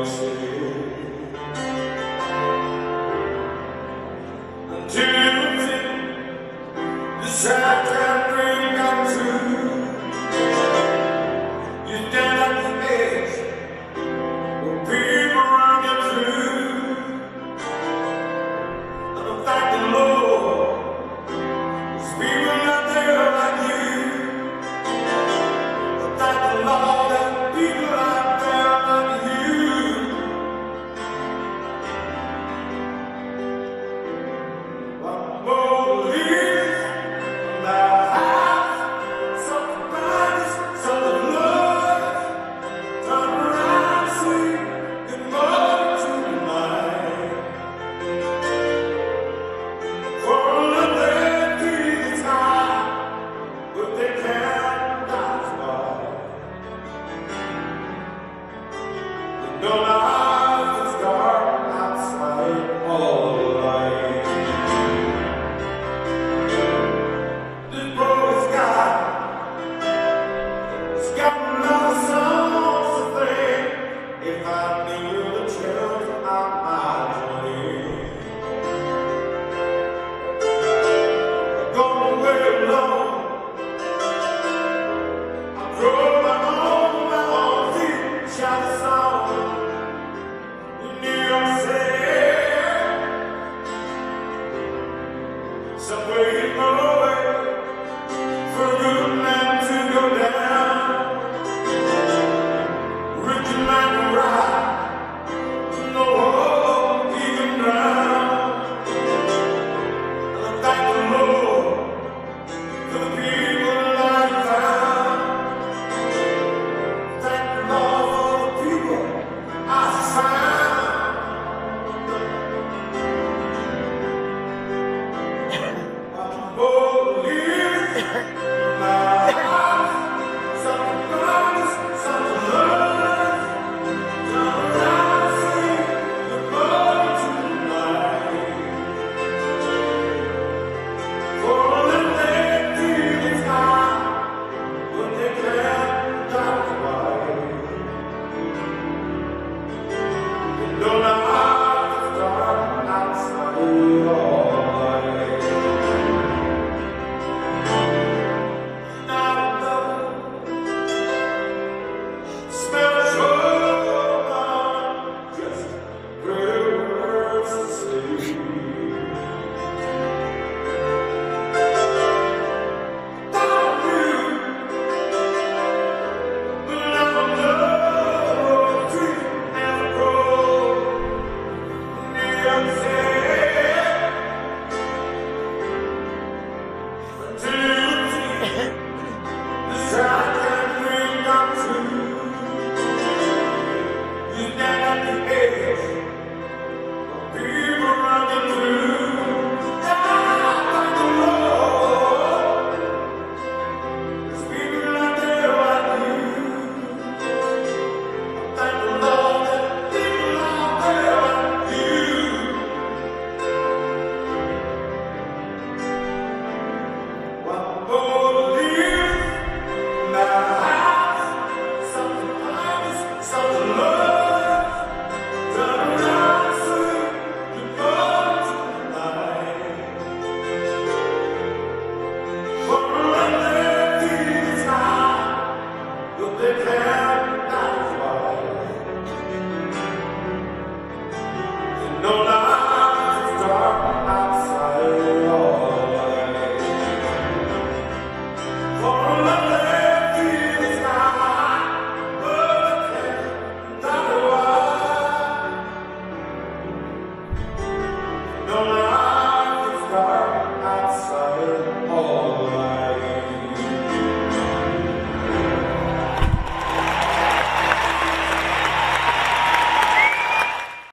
York City. Until the shotgun ring got through, you stand at the edge where people running through. And I thank the Lord, there's people out there like you. I thank the Lord that people out there like you. What more is the house of the bodies of the Lord? Turn around, sing good morning tonight. For their feet is high, but they cannot fly. They don't know how